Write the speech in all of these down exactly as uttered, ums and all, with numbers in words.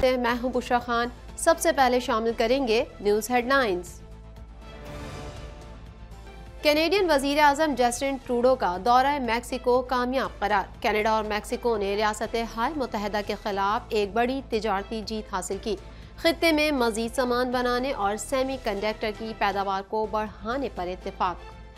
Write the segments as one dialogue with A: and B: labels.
A: से मैं हूं बुशरा खान। सबसे पहले शामिल करेंगे न्यूज़ हेडलाइंस। कैनेडियन वजीर आजम जस्टिन ट्रूडो का दौरा मैक्सिको कामयाब करार। कनाडा और मैक्सिको ने रियासत हाल मुत्तहदा के खिलाफ एक बड़ी तिजारती जीत हासिल की। खित्ते में मजीद सामान बनाने और सेमी कंडक्टर की पैदावार को बढ़ाने पर इत्तेफाक।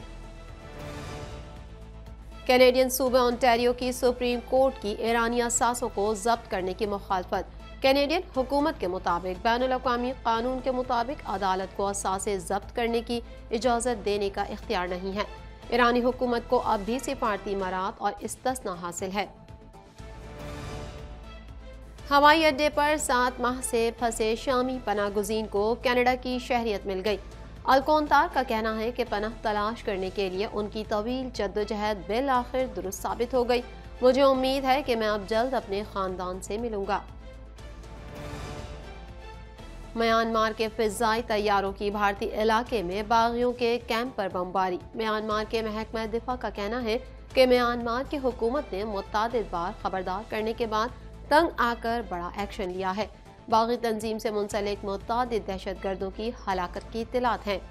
A: कैनेडियन सूबे ओंटारियो की सुप्रीम कोर्ट की ईरानी असासों को जब्त करने की मुखालफत। कैनेडियन हुकूमत के मुताबिक बैनुल-अक़वामी कानून के मुताबिक अदालत को असासे जब्त करने की इजाज़त देने का इख्तियार नहीं है। ईरानी हुकूमत को अब भी सिफारती मराद और इस्तिस्ना हासिल है। हवाई अड्डे पर सात माह से फंसे शामी पनाहगुज़ीन को कनाडा की शहरियत मिल गई। अलकोंतार का कहना है कि पनाह तलाश करने के लिए उनकी तवील जद्दोजहद बिल आखिर दुरुस्त साबित हो गई। मुझे उम्मीद है कि मैं अब जल्द अपने खानदान से मिलूंगा। म्यांमार के फिजाई तैयारों की भारतीय इलाके में बागियों के कैंप पर बमबारी। म्यांमार के महकमा दिफा का कहना है कि म्यांमार की हुकूमत ने मुतअद्दिद बार खबरदार करने के बाद तंग आकर बड़ा एक्शन लिया है। बागी तंजीम से मुंसलिक मुतअद्दिद दहशतगर्दों की हलाकत की इत्तलात हैं।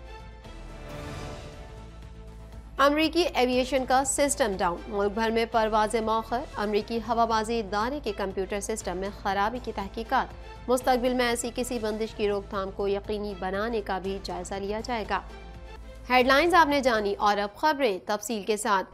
A: अमरीकी एविएशन का सिस्टम डाउन। मुल्क भर में परवाज़ मौखर। अमरीकी हवाबाजी इदारे के कंप्यूटर सिस्टम में खराबी की तहकीकात। मुस्तकबिल में ऐसी किसी बंदिश की रोकथाम को यकीनी बनाने का भी जायजा लिया जाएगा। हेडलाइंस आपने जानी और अब खबरें तफसील के साथ।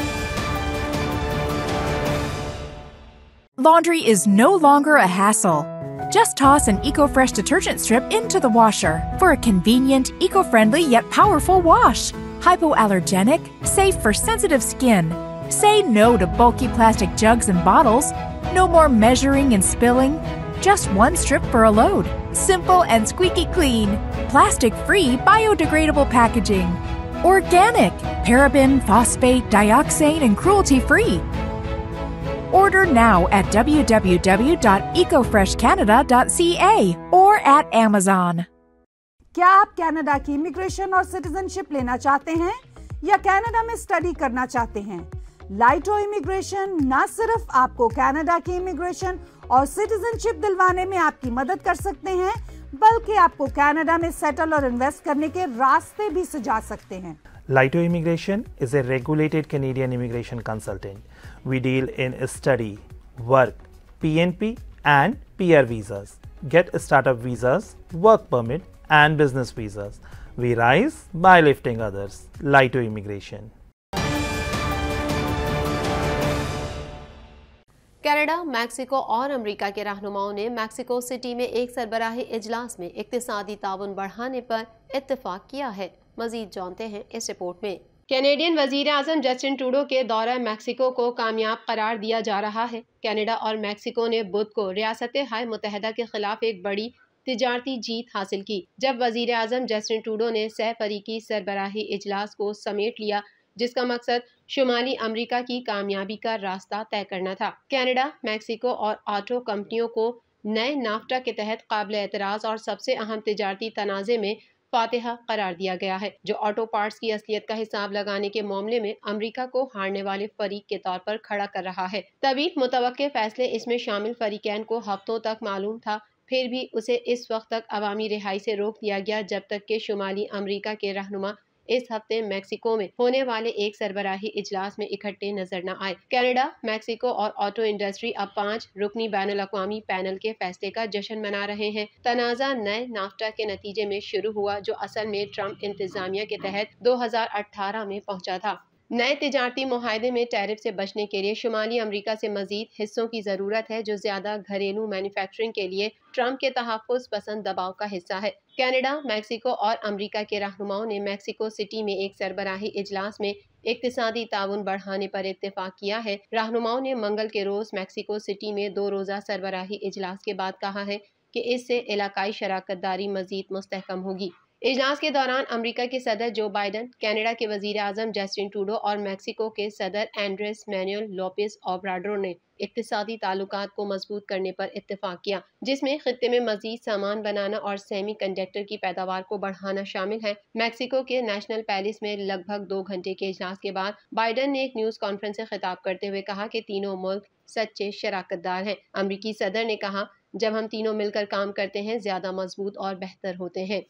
B: Laundry is no longer a hassle. Just toss an EcoFresh detergent strip into the washer for a convenient, eco-friendly yet powerful wash. Hypoallergenic, safe for sensitive skin. Say no to bulky plastic jugs and bottles. No more measuring and spilling. Just one strip for a load. Simple and squeaky clean. Plastic-free, biodegradable packaging. Organic, paraben, phosphate, dioxane, and cruelty-free. Order now at w w w dot eco fresh canada dot c a or at Amazon.
C: क्या आप Canada की immigration और citizenship लेना चाहते हैं या Canada में study करना चाहते हैं? लाइटो इमिग्रेशन न सिर्फ आपको कनाडा की इमिग्रेशन और सिटीजनशिप दिलवाने में आपकी मदद कर सकते हैं, बल्कि आपको कनाडा में सेटल और इन्वेस्ट करने के रास्ते भी सुझा सकते हैं।
D: Laito Immigration is a regulated Canadian immigration consultant. We deal in study, work, P N P and P R visas. Get startup visas, work permit and business visas. We rise by lifting others. Laito Immigration.
A: Canada, Mexico और America के रहनुमाओं ने Mexico city में एक सरबराही इजलास में इक्तिसादी ताउन बढ़ाने पर इत्तेफाक किया है। मजीद जानते हैं इस रिपोर्ट में। कैनेडियन वजीर आजम जस्टिन ट्रूडो के दौरा मैक्सिको को कामयाब करार दिया जा रहा है। कनाडा और मैक्सिको ने बुध को रियासत हाल मुत्तहदा के खिलाफ एक बड़ी तिजारती जीत हासिल की, जब वजीर आजम जस्टिन ट्रूडो ने सह फरीकी सरबराही इजलास को समेट लिया, जिसका मकसद शुमाली अमेरिका की कामयाबी का रास्ता तय करना था। कनाडा, मैक्सिको और ऑटो कंपनियों को नए नाफ्टा के तहत काबिल एतराज़ और सबसे अहम तिजारती तनाज़े में फातिहा करार दिया गया है, जो ऑटो पार्ट्स की असलियत का हिसाब लगाने के मामले में अमेरिका को हारने वाले फरीक के तौर पर खड़ा कर रहा है। तवील मुतवक्के फैसले इसमें शामिल फरीकैन को हफ्तों तक मालूम था, फिर भी उसे इस वक्त तक अवामी रिहाई से रोक दिया गया जब तक कि शुमाली अमेरिका के रहनुमा इस हफ्ते मैक्सिको में होने वाले एक सरबराही इजलास में इकट्ठे नजर न आए। कनाडा, मैक्सिको और ऑटो इंडस्ट्री अब पांच रुकनी बैनुल-अक़वामी पैनल के फैसले का जश्न मना रहे हैं। तनाज़ा नए नाफ्टा के नतीजे में शुरू हुआ, जो असल में ट्रंप इंतजामिया के तहत दो हजार अठारह में पहुंचा था। नए तिजारती मुआहदे में टैरिफ से बचने के लिए शुमाली अमेरिका से मजीद हिस्सों की जरूरत है, जो ज्यादा घरेलू मैन्युफैक्चरिंग के लिए ट्रंप के तहफ़्फ़ुज़ पसंद दबाव का हिस्सा है। कनाडा, मैक्सिको और अमेरिका के रहनुमाओं ने मैक्सिको सिटी में एक सरबराही इजलास में इक्तिसादी ताउन बढ़ाने पर इत्तेफाक किया है। रहनुमाओं ने मंगल के रोज मैक्सिको सिटी में दो रोजा सरबराही इजलास के बाद कहा है कि इससे इलाकाई शराकतदारी मजीद मुस्तहकम होगी। इजलास के दौरान अमेरिका के सदर जो बाइडन, कनाडा के वजीर आजम जस्टिन ट्रूडो और मैक्सिको के सदर एंड्रेस मैनुएल लोपेज ओब्राडोर ने इक्तिसादी ताल्लुकात को मजबूत करने पर इत्तेफाक किया, जिसमें खित्ते में मजीद सामान बनाना और सेमी कंडक्टर की पैदावार को बढ़ाना शामिल है। मैक्सिको के नेशनल पैलेस में लगभग दो घंटे के इजलास के बाद बाइडन ने एक न्यूज कॉन्फ्रेंस से खिताब करते हुए कहा कि तीनों मुल्क सच्चे शराकतदार हैं। अमरीकी सदर ने कहा, जब हम तीनों मिलकर काम करते हैं ज्यादा मजबूत और बेहतर होते हैं।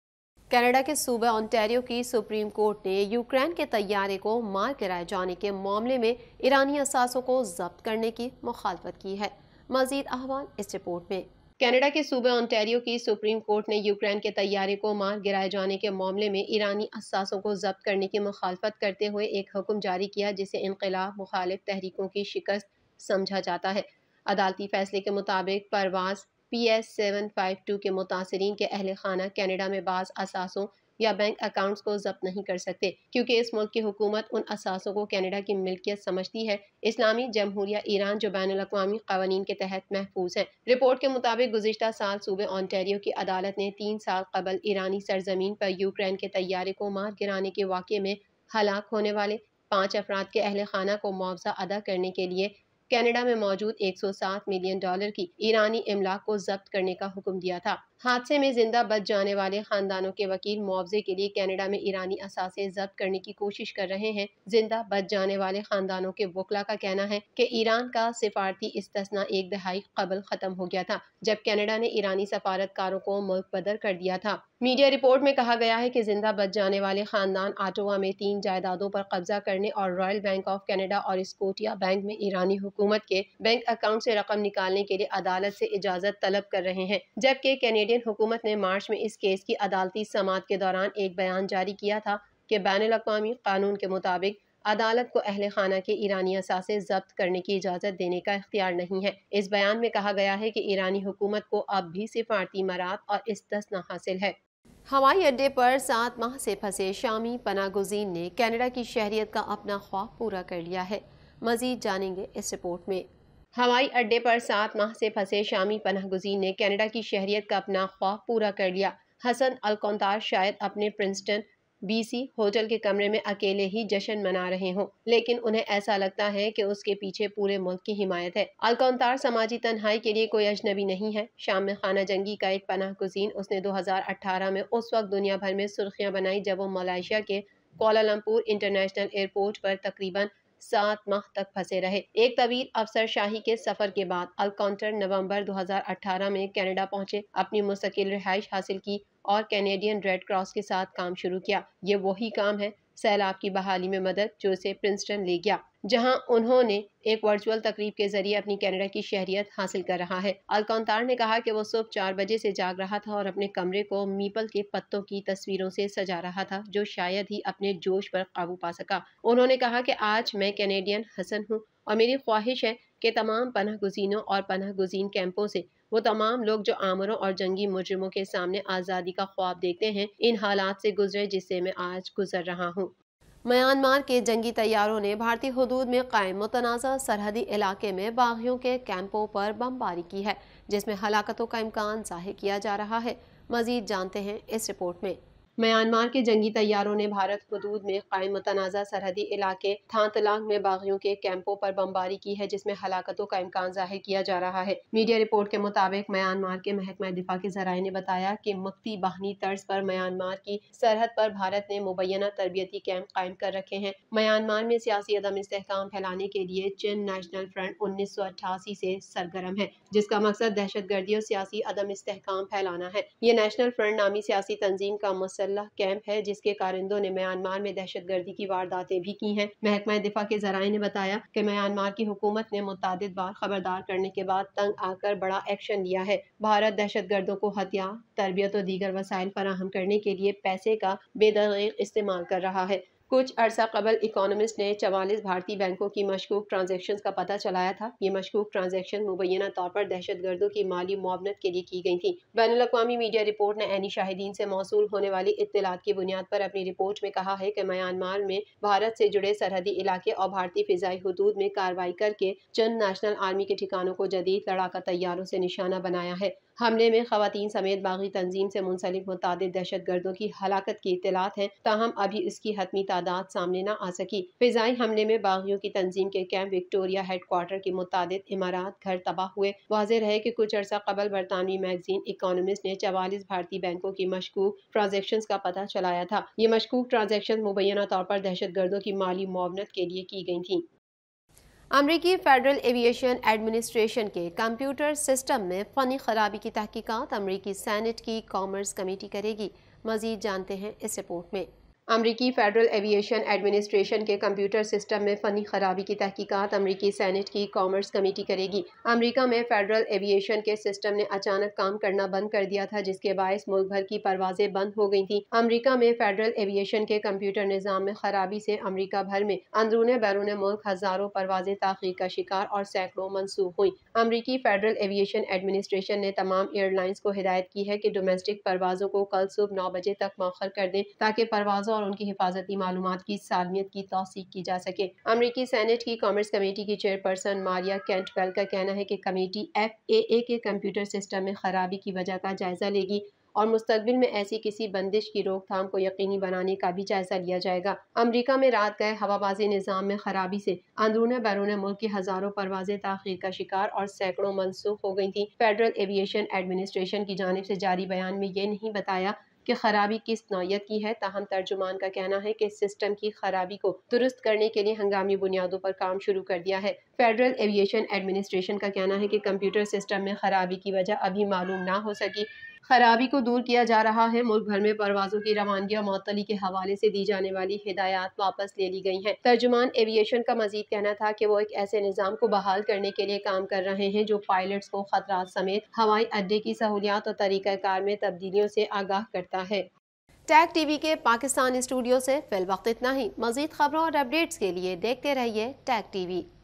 A: कनाडा के सूबे ओंटारियो की सुप्रीम कोर्ट ने यूक्रेन के तैयारे को मार गिराए जाने के मामले में ईरानी असासों को जब्त करने की मुखालफत की है। मजीद अहवाल इस रिपोर्ट में। कनाडा के सूबे ओंटारियो की सुप्रीम कोर्ट ने यूक्रेन के तैयारे को मार गिराए जाने के मामले में ईरानी असासों को जब्त करने की मुखालफत करते हुए एक हुक्म जारी किया, जिसे इनकलाब मुखालिफ तहरीकों की शिकस्त समझा जाता है। अदालती फैसले के मुताबिक परवाज P S seven five two के मुतासरीन के अहल खाना कनाडा में बाज असासों या बैंक अकाउंट्स को जब्त नहीं कर सकते, क्योंकि इस मुल्क की हुकूमत उन असासों को कनाडा की मिल्कियत समझती है। इस्लामी जमहूरिया ईरान जो बैनुल अक़वामी क़वानीन के तहत महफूज है। रिपोर्ट के मुताबिक गुज़िश्ता साल सूबे ओंटारियो की अदालत ने तीन साल कबल ईरानी सरजमीन पर यूक्रेन के तैयारे को मार गिराने के वाक़े में हलाक होने वाले पाँच अफराद के अहल खाना को मुआवजा अदा करने के लिए कनाडा में मौजूद एक सौ सात मिलियन डॉलर की ईरानी इमलाक को जब्त करने का हुक्म दिया था। हादसे में जिंदा बच जाने वाले खानदानों के वकील मुआवजे के लिए कनाडा में ईरानी असासे जब्त करने की कोशिश कर रहे हैं। जिंदा बच जाने वाले खानदानों के वकला का कहना है कि ईरान का सिफारती इस्तिस्ना एक दहाई कबल खत्म हो गया था, जब कनाडा ने ईरानी सफारतकारों को मुल्क बदर कर दिया था। मीडिया रिपोर्ट में कहा गया है कि जिंदा बच जाने वाले खानदान ऑटोवा में तीन जायदादों पर कब्जा करने और रॉयल बैंक ऑफ कनाडा और स्कोटिया बैंक में ईरानी हुकूमत के बैंक अकाउंट से रकम निकालने के लिए अदालत से इजाजत तलब कर रहे हैं। जबकि कैनेडियन हुकूमत ने मार्च में इस केस की अदालती समाअत के दौरान एक बयान जारी किया था कि बैनुल अक़वामी कानून के मुताबिक अदालत को अहले खाना के ईरानी असासे जब्त करने की इजाज़त देने का इख्तियार नहीं है। इस बयान में कहा गया है कि ईरानी हुकूमत को अब भी सिफारती मराद और इस्तिस्ना हासिल है। हवाई अड्डे पर सात माह से फंसे शामी पनागुज़ीन ने कनाडा की शहरियत का अपना ख्वाब पूरा कर लिया है। मजीद जानेंगे इस रिपोर्ट में। हवाई अड्डे पर सात माह से फंसे शामी पनाहगुज़ीन ने कनाडा की शहरियत का अपना ख्वाब पूरा कर लिया। हसन अलकौंतार शायद अपने प्रिंसटन बीसी होटल के कमरे में अकेले ही जश्न मना रहे हों, लेकिन उन्हें ऐसा लगता है कि उसके पीछे पूरे मुल्क की हिमायत है। अलकौंतार समाजी तन्हाई के लिए कोई अजनबी नहीं है। शाम में खाना जंगी का एक पनाहगुज़ीन, उसने दो हज़ार अठारह में उस वक्त दुनिया भर में सुर्खियां बनाई जब वो मलेशिया के कोलालमपुर इंटरनेशनल एयरपोर्ट पर तकरीबन सात माह तक फंसे रहे। एक तवील अफसरशाही के सफर के बाद अलकौंटर नवंबर दो हज़ार अठारह में कनाडा पहुंचे, अपनी मुस्तकिल रिहाइश हासिल की और कैनेडियन रेड क्रॉस के साथ काम शुरू किया। ये वही काम है, सैलाब की बहाली में मदद, जो उसे प्रिंसटन ले गया, जहां उन्होंने एक वर्चुअल तकरीब के जरिए अपनी कनाडा की शहरियत हासिल कर रहा है। अलकौंतार ने कहा कि वो सुबह चार बजे से जाग रहा था और अपने कमरे को मीपल के पत्तों की तस्वीरों से सजा रहा था, जो शायद ही अपने जोश पर काबू पा सका। उन्होंने कहा कि आज मैं कैनेडियन हसन हूँ और मेरी ख्वाहिश है कि तमाम पनाहगुज़ीनों और पनाहगुज़ीन कैंपों से वो तमाम लोग जो आमरों और जंगी मुजरिमों के सामने आज़ादी का ख्वाब देखते हैं, इन हालात से गुजरे जिससे मैं आज गुजर रहा हूँ। म्यांमार के जंगी तैयारों ने भारतीय हुदूद में कायम मुतनाज़ा सरहदी इलाके में बागियों के कैंपों पर बमबारी की है, जिसमें हलाकतों का इम्कान जाहिर किया जा रहा है। मजीद जानते हैं इस रिपोर्ट में। म्यांमार के जंगी तैयारों ने भारत हुदूद में कायम मुतनाज़ा सरहदी इलाके थांतलांग में बागियों के कैंपों पर बमबारी की है, जिसमें हलाकतों का इम्कान जाहिर किया जा रहा है। मीडिया रिपोर्ट के मुताबिक म्यांमार के महकमा दिफा के ज़राए ने बताया कि मुक्ति बाहनी तर्ज पर म्यांमार की सरहद पर भारत ने मुबैना तरबियती कैंप कायम कर रखे हैं। म्यांमार में सियासी अदम इस्तेहकाम फैलाने के लिए चिन नेशनल फ्रंट उन्नीस सौ अट्ठासी से सरगर्म है, जिसका मकसद दहशत गर्दी और सियासी अदम इस्तेहकाम फैलाना है। ये नेशनल फ्रंट नामी सियासी तंजीम का कैंप है, जिसके कारिंदों ने म्यांमार में दहशतगर्दी की वारदातें भी की हैं। महकमा दिफा के ज़राए ने बताया कि म्यांमार की हुकूमत ने मुतादिद बार खबरदार करने के बाद तंग आकर बड़ा एक्शन लिया है। भारत दहशतगर्दों को हथियार, तरबियत और दीगर वसाइल फराहम करने के लिए पैसे का बेदरीग इस्तेमाल कर रहा है। कुछ अरसा कबल इकोनॉमिस्ट ने चवालीस भारतीय बैंकों की मशकूक ट्रांजैक्शंस का पता चलाया था। ये मशकूक ट्रांजैक्शन मुबैना तौर पर दहशतगर्दों की माली मुआवनत के लिए की गई थी। बैनुल अक़वामी मीडिया रिपोर्ट ने ऐनी शाहिदीन से मौसूल होने वाली इत्तलात की बुनियाद पर अपनी रिपोर्ट में कहा है कि म्यांमार में भारत से जुड़े सरहदी इलाके और भारतीय फिजाई हुदूद में कार्रवाई करके चंद नेशनल आर्मी के ठिकानों को जदीद लड़ाका तैयारों से निशाना बनाया है। हमले में खवातीन समेत बागी तंजीम से मुंसलिक मुतादिद दहशतगर्दों की हलाकत की इत्तलात हैं, ताहम अभी इसकी हतमी तादाद सामने न आ सकी। फिजाई हमले में बागियों की तंजीम के कैंप विक्टोरिया हेड क्वार्टर की मुतादिद इमारात घर तबाह हुए। वाज़ेह रहे कि कुछ अर्सा कबल बरतानवी मैगजीन इकोनॉमिस्ट ने चवालीस भारतीय बैंकों की मशकूक ट्रांजैक्शंस का पता चलाया था। ये मशकूक ट्रांजैक्शन मुबैना तौर पर दहशतगर्दों की माली मुआवनत के लिए की गई थी। अमरीकी फेडरल एविएशन एडमिनिस्ट्रेशन के कंप्यूटर सिस्टम में फ़नी खराबी की तहकीकात अमरीकी सेनेट की कॉमर्स कमेटी करेगी। मज़ीद जानते हैं इस रिपोर्ट में। अमरीकी फेडरल एविएशन एडमिनिस्ट्रेशन के कंप्यूटर सिस्टम में फ़नी खराबी की तहकीकात अमरीकी सेनेट की कॉमर्स कमेटी करेगी। अमरीका में फेडरल एविएशन के सिस्टम ने अचानक काम करना बंद कर दिया था, जिसके बायस मुल्क भर की परवाजें बंद हो गई थीं। अमरीका में फेडरल एविएशन के कंप्यूटर निज़ाम में खराबी से अमरीका भर में अंदरूने बैरून मुल्क हज़ारों परवाजें ताख़ीर का शिकार और सैकड़ों मनसूख हुई। अमरीकी फेडरल एविएशन एडमिनिस्ट्रेशन ने तमाम एयरलाइंस को हिदायत की है कि डोमेस्टिक परवाज़ों को कल सुबह नौ बजे तक मौखर कर दें, ताकि परवाज़ों और उनकी हिफाजती मालूमात की सालमियत की तौसीक की जा सके। अमरीकी सेनेट की कॉमर्स कमेटी की चेयरपर्सन मारिया कैंटवेल का कहना है कि कमेटी एफ ए ए के कंप्यूटर सिस्टम में खराबी की वजह का जायजा लेगी और मुस्तकबिल में ऐसी किसी बंदिश की रोकथाम को यकीनी बनाने का भी जायजा लिया जाएगा। अमरीका में रात गए हवाबाजी निज़ाम में खराबी से अंदरूने बैरून मुल्क की हज़ारों परवाजें ताख़ीर का शिकार और सैकड़ों मनसूख हो गई थी। फेडरल एविएशन एडमिनिस्ट्रेशन की जानिब से जारी बयान में ये नहीं बताया कि खराबी किस नौयत की है, ताहम तर्जुमान का कहना है कि सिस्टम की खराबी को दुरुस्त करने के लिए हंगामी बुनियादों पर काम शुरू कर दिया है। फेडरल एविएशन एडमिनिस्ट्रेशन का कहना है कि कंप्यूटर सिस्टम में खराबी की वजह अभी मालूम ना हो सकी। खराबी को दूर किया जा रहा है। मुल्क भर में परवाजों की रवानगी और मअतली के हवाले से दी जाने वाली हिदायत वापस ले ली गई हैं। तर्जुमान एविएशन का मजीद कहना था कि वो एक ऐसे निज़ाम को बहाल करने के लिए काम कर रहे हैं जो पायलट्स को खतरात समेत हवाई अड्डे की सहूलियात और तरीक़ाकार में तब्दीलियों से आगाह करता है। टैग टीवी के पाकिस्तान स्टूडियो से फिल वक्त इतना ही। मजीद खबरों और अपडेट्स के लिए देखते रहिए टैग टीवी।